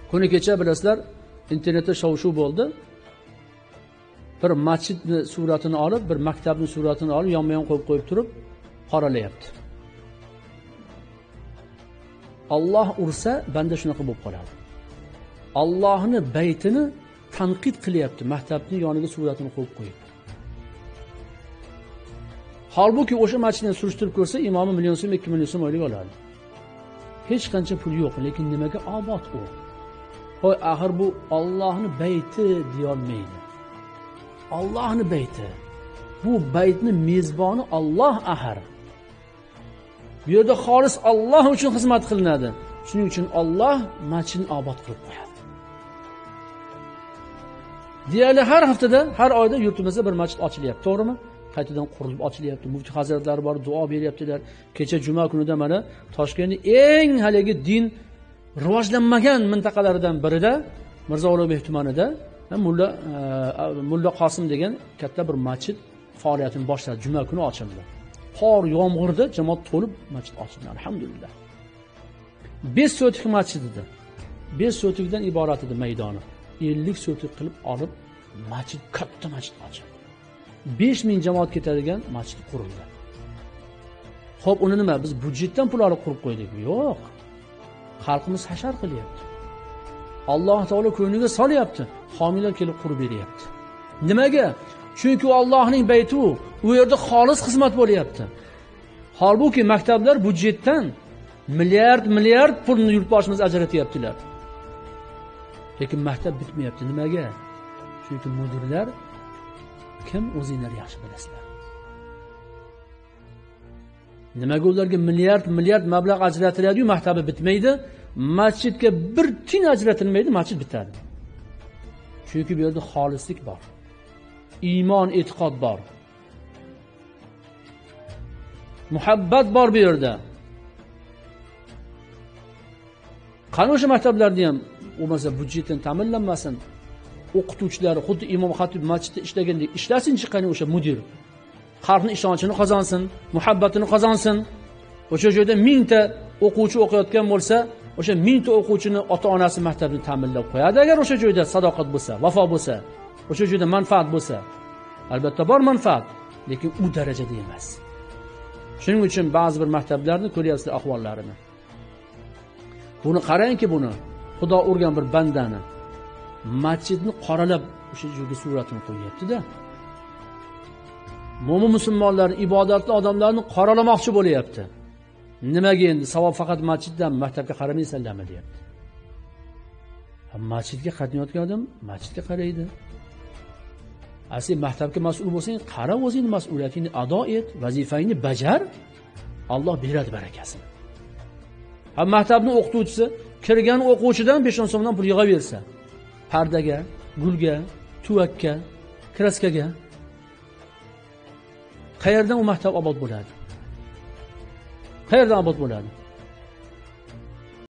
Kuni kecha bilasizlar, internetda shov-shuv bo'ldi. Bir masjidning suratini olib, bir maktabning suratini olib, yonma-yon qo'yib turib, qoralayapti. Alloh ursa, banda shunaqa bo'lib qoladi. Allohning baytini tanqid qilyapti, maktabning yoniga suratini qo'yib. Halbuki o'sha masjidni surishtirib ko'rsa, imomi 1 million so'm, 2 million so'm oylik oladi. Hech qancha pul yo'q, lekin nimaga obod u? Hoy, axir bu Allohning bayti deya olmaydi. Allohning bayti. Bu baytning mezboni Alloh axir. Bu yerda xolis Alloh uchun xizmat qilinadi. Shuning uchun Alloh masjidni obod qilib qo'yadi. Deyarli har haftada, har oyda yurtimizda bir masjid ochilyapti, to'g'rimi? Qaytadan qurilib ochilyapti. Mufti hazratlari bor, duo beryaptilar. Kecha juma kunida mana Toshkentning eng haligi din rivojlanmagan mintaqalaridan birida, Mirzo Ulug'bek tumanida Mulla Qosim degan katta bir masjid faoliyatini boshladi. Juma kuni ochildi. Qor yomg'irda jamoat to'lib masjid ochildi. Alhamdulillah. 5 sotik masjid edi. 5 sotikdan iborat edi maydoni. 50 sotik qilib olib masjid, katta masjid ochildi. 5000 jamoat ketadigan masjid qurildi. Xo'p, uni nima? Biz budjetdan pul olib qurib qo'ydik? Yo'q. Xalqimiz hashar qilyapti. Alloh taolo ko'ngliga solyapti. Homiylar kelib qurib beryapti. Nimaga? Chunki Allohning bayti u yerda xolis xizmat bo'lyapti. Holbuki maktablar budjetdan milliard pulni yurtboshimiz ajratyaptilar. Lekin maktab bitmayapti. Nimaga? Chunki mudirlar kim, o'zingizlar yaxshi bilasizlar. Nimaga ularga milliard mablag' ajratiladi-yu, maktabi bitmaydi? Masjidga bir tin ajratilmaydi, masjid bitadi. Chunki bu yerda xolislik bor. Iymon, e'tiqod bor. Muhabbat bor bu yerda. Qani o'sha maktablarda ham bo'lmasa budjetdan ta'minlanmasin. O'qituvchilar xuddi imom xatib masjidda ishlagandek ishlasin-chi, qani o'sha mudir. Xalqning ishonchini qozonsin, muhabbatini qozonsin. O'sha joyda 1000 ta o'quvchi o'qiyotgan bo'lsa, o'sha 1000 ta o'quvchini ota-onasi maktabni ta'minlab qo'yadi. Agar o'sha joyda sadoqat bo'lsa, vafo bo'lsa, o'sha joyda manfaat bo'lsa, albatta bor manfaat, lekin u darajada emas. Shuning uchun ba'zi bir maktablarni ko'ryapsiz ahvollarini. Buni qarangki, buni Xudo urgan bir bandani masjidni qoralab o'sha joyga suratini qo'yapti-da. Mo'min musulmonlar, ibodatli odamlarni qoralamoqchi bo'layapti. Nimaga endi? Savob faqat masjiddan, maktabga qaramaysanlarmi deyapti. Masjidga qatnayotgan odam masjidga qaraydi. Asli maktabga mas'ul bo'lsang, qara, o'zingning mas'uliyatini ado et, vazifangni bajar, Alloh beradi barakasini. Maktabning o'qituvchisi kirgan o'quvchidan 5-10 so'mdan pul yig'aversa, pardaga, gulga, tuvakka, kraskaga, qayerdan u maktab obod bo'ladi? Qayerdan obod bo'ladi?